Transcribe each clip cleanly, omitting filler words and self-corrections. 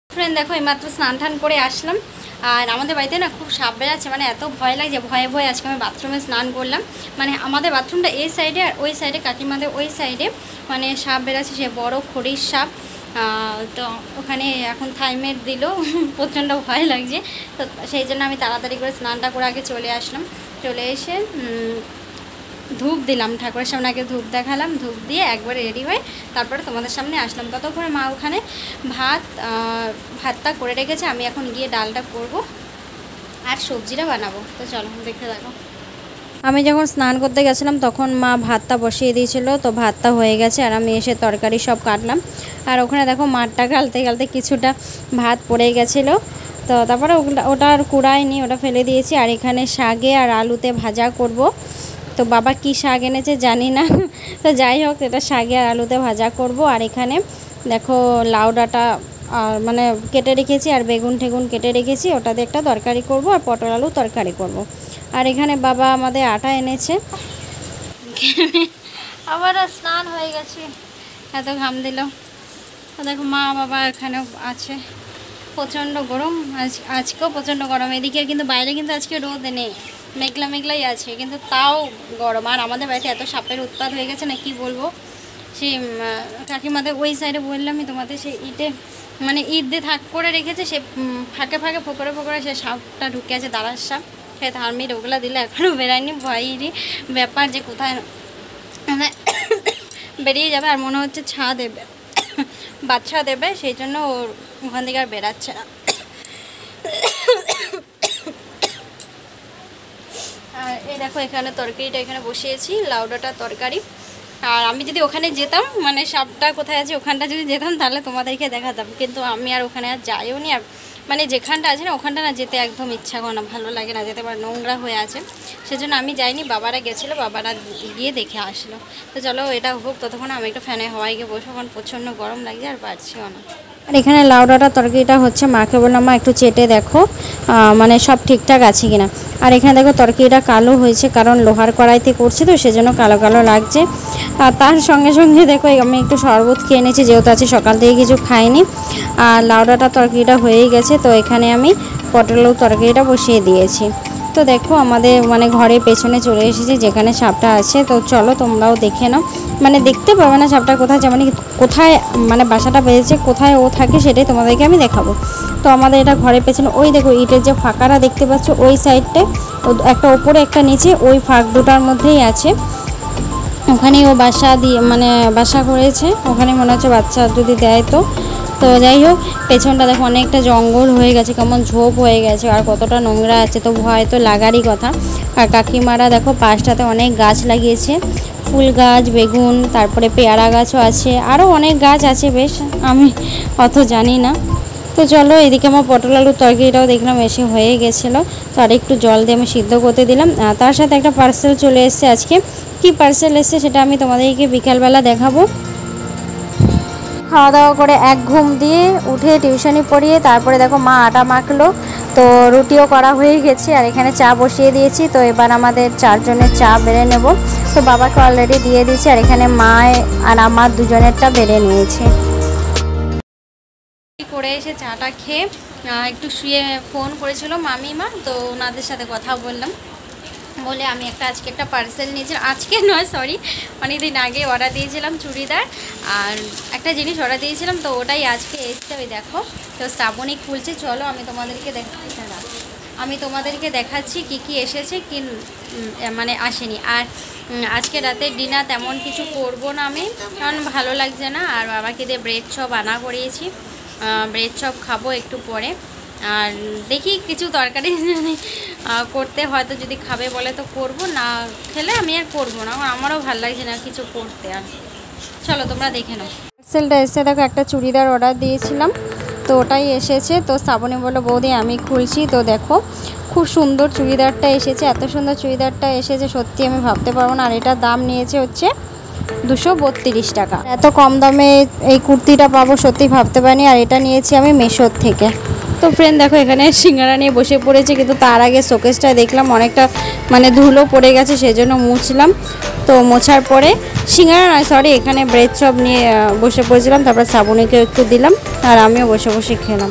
Friend দেখো এইমাত্র স্নান টান করে আসলাম। আর আমাদের বাড়িতে না খুব সাপ বেড়াচ্ছে, মানে এত ভয় লাগছে, ভয়ে ভয়ে আজকে আমি বাথরুমে স্নান করলাম। মানে আমাদের বাথরুমটা এই সাইডে আর ওই সাইডে কাকিমাদের ওই সাইডে মানে সাপ বেড়াচ্ছে, সে বড় খড়ির সাপ। তো ওখানে এখন থাইমেট দিল প্রচণ্ড ভয় লাগছে। তো সেই জন্য আমি তাড়াতাড়ি করে স্নানটা করে আগে চলে আসলাম। চলে এসে ধূপ দিলাম, ঠাকুরের সামনে আগে ধূপ দেখালাম, ধূপ দিয়ে একবারে রেডি হয়ে তারপরে তোমাদের সামনে আসলাম। ততক্ষণে মা ওখানে ভাতটা করে রেখেছে, আমি এখন গিয়ে ডালটা করব আর সবজিটা বানাবো। তো চলো দেখতে থাকো। আমি যখন স্নান করতে গেছিলাম তখন মা ভাতটা বসিয়ে দিয়েছিল, তো ভাতটা হয়ে গেছে আর আমি এসে তরকারি সব কাটলাম। আর ওখানে দেখো মাঠটা গালতে গালতে কিছুটা ভাত পড়ে গেছিলো, তো তারপরে ওটা আর কুড়াইনি, ওটা ফেলে দিয়েছি। আর এখানে শাকে আর আলুতে ভাজা করব। তো বাবা কি শাক এনেছে জানি না, তো যাই হোক এটা শাকে আর আলুতে ভাজা করব। আর এখানে দেখো লাউ ডাঁটা আর মানে কেটে রেখেছি, আর বেগুন ঠেগুন কেটে রেখেছি, ওটা দিয়ে একটা তরকারি করব আর পটল আলু তরকারি করব। আর এখানে বাবা আমাদের আটা এনেছে। আবার স্নান হয়ে গেছে, এত ঘাম দিল। দেখো মা বাবা এখানেও আছে। প্রচণ্ড গরম, আজকেও প্রচণ্ড গরম এদিকে, কিন্তু বাইরে কিন্তু আজকে রোদ নেই, মেঘলা মেঘলাই আছে, কিন্তু তাও গরম। আর আমাদের বাড়িতে এত সাপের উৎপাত হয়ে গেছে না কি বলবো। সেই কাকিমাদের ওই সাইডে বললামই তোমাদের, সেই ইটে মানে ইট দিয়ে থাক করে রেখেছে, সে ফাঁকে ফাঁকে ফোকরে ফোকরে সে সাপটা ঢুকে আছে, দাঁড়ার সাপ। সে থার্মিট ওগুলো দিলে এখনও বেরায়নি, ভয়েরই ব্যাপার যে কোথায় মানে বেরিয়ে যাবে। আর মনে হচ্ছে ছা দেবে, বাচ্চা দেবে, সেই জন্য ওখান থেকে আর বেরাচ্ছে না। আর এই দেখো এখানে তরকারিটা এখানে বসিয়েছি, লাউ ডাঁটার তরকারি। আর আমি যদি ওখানে যেতাম, মানে সাপটা কোথায় আছে ওখানটা যদি যেতাম তাহলে তোমাদেরকে দেখাতাম, কিন্তু আমি আর ওখানে আর যাইও নি। আর মানে যেখানটা আছে না ওখানটা না যেতে একদম ইচ্ছা করে না, ভালো লাগে না যেতে, পারে নোংরা হয়ে আছে, সেজন্য আমি যাইনি। বাবারা গেছিলো, বাবারা গিয়ে দেখে আসলো। তো চলো এটা হোক, ততক্ষণ আমি একটু ফ্যানে হাওয়ায় গিয়ে বসবো, কারণ প্রচণ্ড গরম লাগছে আর পারছিও না। আর এখানে লাউ ডাঁটার তরকারিটা হচ্ছে, মাকে বললাম মা একটু চেটে দেখো মানে সব ঠিকঠাক আছে কিনা। আর এখানে দেখো তরকারিটা কালো হয়েছে, কারণ লোহার কড়াইতে করছে তো সেজন্য কালো কালো লাগছে। আর তার সঙ্গে সঙ্গে দেখো আমি একটু শরবত খেয়ে নিয়েছি, যেহেতু আছে সকাল থেকে কিছু খাইনি। আর লাউ ডাঁটার তরকারিটা হয়েই গেছে, তো এখানে আমি পটল তরকারিটা বসিয়ে দিয়েছি। তো দেখো আমাদের মানে ঘরের পেছনে চলে এসেছি যেখানে সাপটা আছে। তো চলো তোমরাও দেখে নাও, মানে দেখতে পাবে না সাপটা কোথায়, যেমন কোথায় মানে বাসাটা বেঁধেছে, কোথায় ও থাকে সেটাই তোমাদেরকে আমি দেখাবো। তো আমাদের এটা ঘরের পেছনে, ওই দেখো ইটের যে ফাঁকাটা দেখতে পাচ্ছ ওই সাইডটায়, একটা ওপরে একটা নিচে, ওই ফাঁক দুটার মধ্যেই আছে। ওখানেই ও বাসা দিয়ে মানে বাসা করেছে, ওখানে মনে হচ্ছে বাচ্চা যদি দেয়। তো যাই হোক পেছনটা দেখো অনেকটা জঙ্গল হয়ে গেছে, কেমন ঝোপ হয়ে গেছে, আর কতটা নোংরা আছে, তো ভয় তো লাগারই কথা। আর কাকিমারা দেখো পাশটাতে অনেক গাছ লাগিয়েছে, ফুল গাছ, বেগুন, তারপরে পেয়ারা গাছও আছে, আরও অনেক গাছ আছে বেশ, আমি অত জানি না। তো চলো এদিকে আমার পটল আলুর তরকারিটাও দেখলাম এসে হয়ে গেছিলো, তো আর একটু জল দিয়ে আমি সিদ্ধ করতে দিলাম। তার সাথে একটা পার্সেল চলে এসছে আজকে, কি পার্সেল এসছে সেটা আমি তোমাদেরকে বিকালবেলা দেখাবো। খাওয়া দাওয়া করে এক ঘুম দিয়ে উঠে টিউশনি পড়িয়ে তারপরে দেখো মা আটা মাখলো, তো রুটিও করা হয়ে গেছে। আর এখানে চা বসিয়ে দিয়েছি, তো এবার আমাদের চারজনের চা বেড়ে নেব। তো বাবাকে অলরেডি দিয়ে দিয়েছি, আর এখানে মা আর আমার দুজনেরটা বেড়ে নিয়েছে। করে এসে চাটা খেয়ে একটু শুয়ে ফোন করেছিল মামিমা, তো ওনাদের সাথে কথা বললাম, বলে আমি আজকে একটা পার্সেল নিয়েছিলাম, আজকে নয় সরি অনেকদিন আগে অর্ডার দিয়েছিলাম চুড়িদার, আর একটা জিনিস অর্ডার দিয়েছিলাম, তো ওটাই আজকে এসছে। ওই দেখো তো শ্রাবণী খুলছে, চলো আমি তোমাদেরকে দেখাচ্ছি কি কি এসেছে, কি মানে আসেনি। আর আজকে রাতের ডিনার তেমন কিছু করবো না আমি, কারণ ভালো লাগছে না। আর বাবাকে দিয়ে ব্রেড চপ আনা করিয়েছি, ব্রেড চপ খাবো একটু পরে। আর দেখি কিছু তরকারি যদি করতে হয়তো যদি খাবে বলে তো করব, না খেলে আমি আর করবো না, আমারও ভালো লাগছে না কিছু করতে। আর চলো তোমরা দেখে নাও। পার্সেলটা এসে দেখো একটা চুড়িদার অর্ডার দিয়েছিলাম, তো ওটাই এসেছে। তো শ্রাবণী বললো বৌদি আমি খুলছি, তো দেখো খুব সুন্দর চুড়িদারটা এসেছে, এত সুন্দর চুড়িদারটা এসেছে সত্যি আমি ভাবতে পারবো না। আর এটার দাম নিয়েছে হচ্ছে 232 টাকা। এত কম দামে এই কুর্তিটা পাবো সত্যি ভাবতে পারিনি। আর এটা নিয়েছি আমি মেশোর থেকে। তো ফ্রেন্ড দেখো এখানে সিঙ্গারা নিয়ে বসে পড়েছে, কিন্তু তার আগে শোকেসটা দেখলাম অনেকটা মানে ধুলো পড়ে গেছে, সেজন্য মুছলাম। তো মোছার পরে সিঙ্গারা নয় সরি এখানে ব্রেড চপ নিয়ে বসে পড়েছিলাম, তারপর শ্রাবণীকেও একটু দিলাম আর আমিও বসে বসে খেলাম।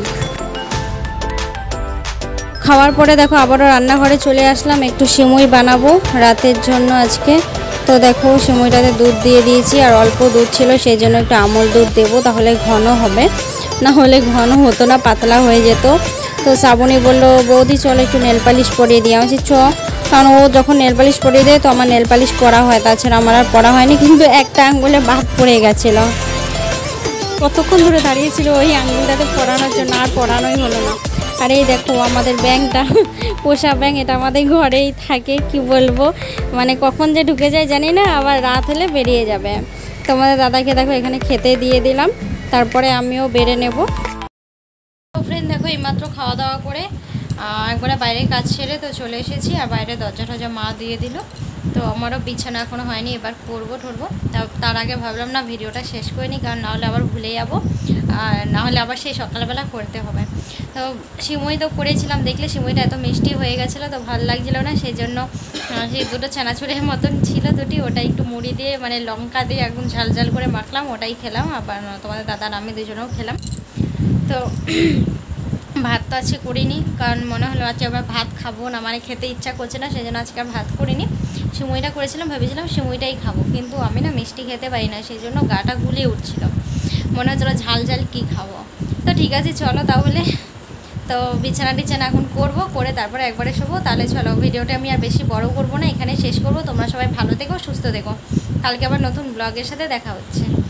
খাওয়ার পরে দেখো আবারও রান্নাঘরে চলে আসলাম, একটু সিমুই বানাবো রাতের জন্য আজকে। তো দেখো সিমুইটাতে দুধ দিয়ে দিয়েছি, আর অল্প দুধ ছিল সেই জন্য একটু আমল দুধ দেবো, তাহলে ঘন হবে, না হলে ঘন হতো না, পাতলা হয়ে যেত। তো শ্রাবণী বললো বৌদি চলো একটু নেল পালিশ পরিয়ে দিই। আমি চ, কারণ ও যখন নেল পালিশ পরিয়ে দেয় তো আমার নেল পালিশ পরা হয়, তাছাড়া আমার আর পরা হয়নি, কিন্তু একটা আঙ্গুলে বাদ পড়ে গেছিলো। কতক্ষণ ধরে দাঁড়িয়েছিল ওই আঙ্গুলটাতে পরানোর জন্য, আর পরানোই হলো না। আর এই দেখো আমাদের ব্যাঙটা, পোষা ব্যাঙ, এটা আমাদের ঘরেই থাকে, কি বলবো মানে কখন যে ঢুকে যায় জানি না, আবার রাত হলে বেরিয়ে যাবে। তোমাদের দাদাকে দেখো এখানে খেতে দিয়ে দিলাম, তারপরে আমিও বেড়ে নেব। তো ফ্রেন্ড দেখো এইমাত্র খাওয়া দাওয়া করে একবারে বাইরে কাজ সেরে তো চলে এসেছি, আর বাইরে দরজা টরজা মা দিয়ে দিল। তো আমারও বিছানা এখনও হয়নি, এবার করবো ঠরবো। তার আগে ভাবলাম না ভিডিওটা শেষ করে নিই, কারণ নাহলে আবার ভুলে যাবো, আর নাহলে আবার সেই সকালবেলা করতে হবে। তো সিমুই তো করেছিলাম, দেখলে সিমুইটা এত মিষ্টি হয়ে গেছিলো, তো ভালো লাগছিলো না, সেই জন্য সেই দুটো ছানাচুরের মতন ছিল দুটি, ওটা একটু মুড়ি দিয়ে মানে লঙ্কা দিয়ে একদম ঝাল ঝাল করে মাখলাম, ওটাই খেলাম। আবার তোমাদের দাদার আমি দুজনেও খেলাম। তো ভাত তো আজকে করিনি, কারণ মনে হলো আজকে আবার ভাত খাবো না, মানে খেতে ইচ্ছা করছে না, সেই জন্য আজকে আর ভাত করিনি। সিমুইটা করেছিলাম, ভেবেছিলাম সিমুইটাই খাবো, কিন্তু আমি না মিষ্টি খেতে পারি না, সেই জন্য গাটা গুলিয়ে উঠছিল, মনে হচ্ছিলো ঝাল ঝাল কী খাবো। তো ঠিক আছে চলো তাহলে, তো বিছানা টিছানা এখন করবো, করে তারপরে একবারে শোবো। তাহলে চলো ভিডিওটা আমি আর বেশি বড় করবো না, এখানে শেষ করবো। তোমরা সবাই ভালো থেকো, সুস্থ থেকো, কালকে আবার নতুন ব্লগের সাথে দেখা হচ্ছে।